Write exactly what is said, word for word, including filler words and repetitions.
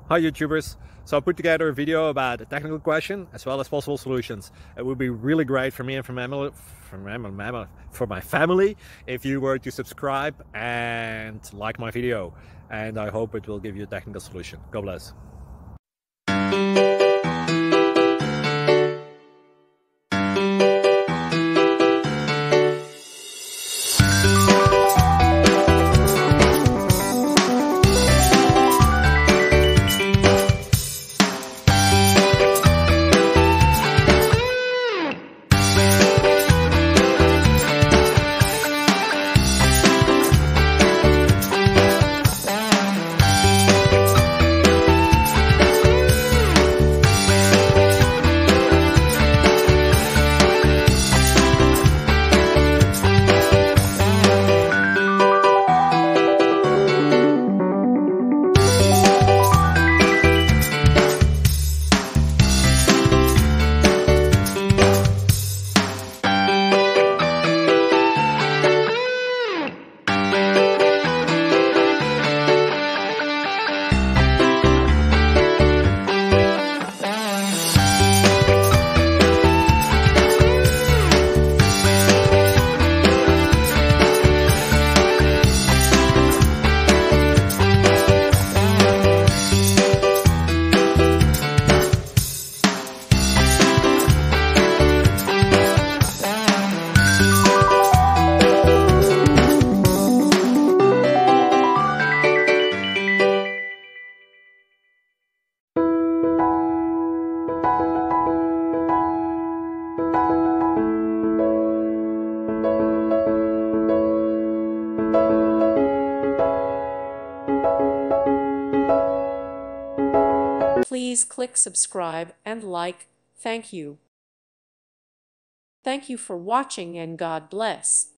Hi YouTubers! So I put together a video about a technical question as well as possible solutions. It would be really great for me and for my, for my, for my family if you were to subscribe and like my video, and I hope it will give you a technical solution. God bless. Please click subscribe and like. Thank you. Thank you for watching and God bless.